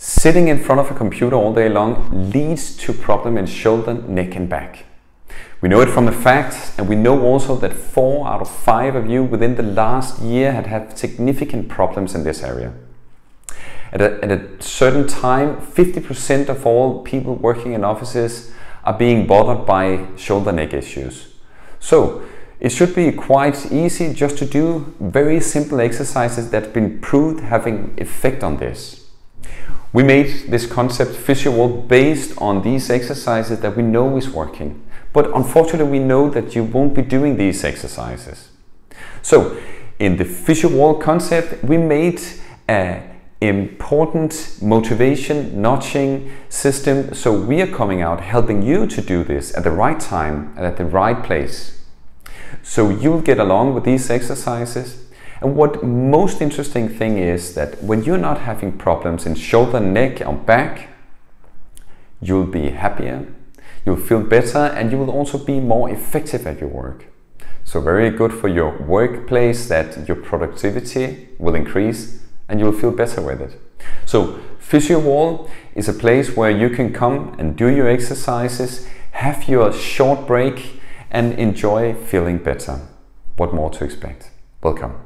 Sitting in front of a computer all day long leads to problems in shoulder, neck and back. We know it from the facts, and we know also that 4 out of 5 of you within the last year had significant problems in this area. At a certain time, 50% of all people working in offices are being bothered by shoulder neck issues. So it should be quite easy just to do very simple exercises that have been proved having effect on this. We made this concept Physio Wall based on these exercises that we know is working. But unfortunately we know that you won't be doing these exercises. So in the Physio Wall concept we made an important motivation notching system, so we are coming out helping you to do this at the right time and at the right place. So you'll get along with these exercises. And what most interesting thing is that when you're not having problems in shoulder, neck or back, you'll be happier, you'll feel better, and you will also be more effective at your work. So very good for your workplace, that your productivity will increase and you'll feel better with it. So Physio Wall is a place where you can come and do your exercises, have your short break and enjoy feeling better. What more to expect? Welcome.